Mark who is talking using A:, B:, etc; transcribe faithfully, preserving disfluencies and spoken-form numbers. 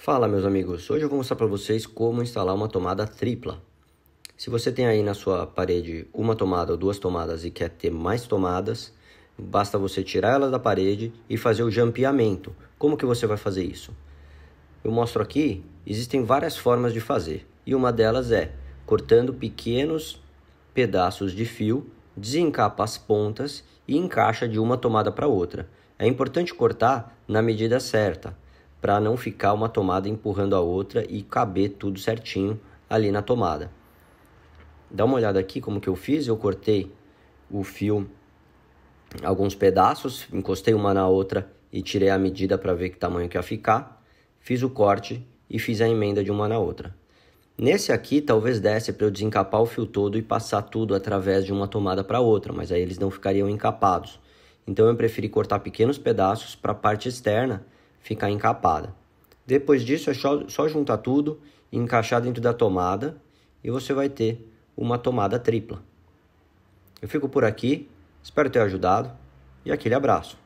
A: Fala, meus amigos, hoje eu vou mostrar para vocês como instalar uma tomada tripla. Se você tem aí na sua parede uma tomada ou duas tomadas e quer ter mais tomadas, basta você tirar elas da parede e fazer o jampeamento. Como que você vai fazer isso? Eu mostro aqui, existem várias formas de fazer, e uma delas é cortando pequenos pedaços de fio, desencapa as pontas e encaixa de uma tomada para outra. É importante cortar na medida certa, para não ficar uma tomada empurrando a outra e caber tudo certinho ali na tomada. Dá uma olhada aqui como que eu fiz, eu cortei o fio alguns pedaços, encostei uma na outra e tirei a medida para ver que tamanho que ia ficar. Fiz o corte e fiz a emenda de uma na outra. Nesse aqui talvez desse para eu desencapar o fio todo e passar tudo através de uma tomada para outra, mas aí eles não ficariam encapados. Então eu preferi cortar pequenos pedaços para a parte externa ficar encapada. Depois disso é só, só juntar tudo e encaixar dentro da tomada e você vai ter uma tomada tripla. Eu fico por aqui, espero ter ajudado e aquele abraço.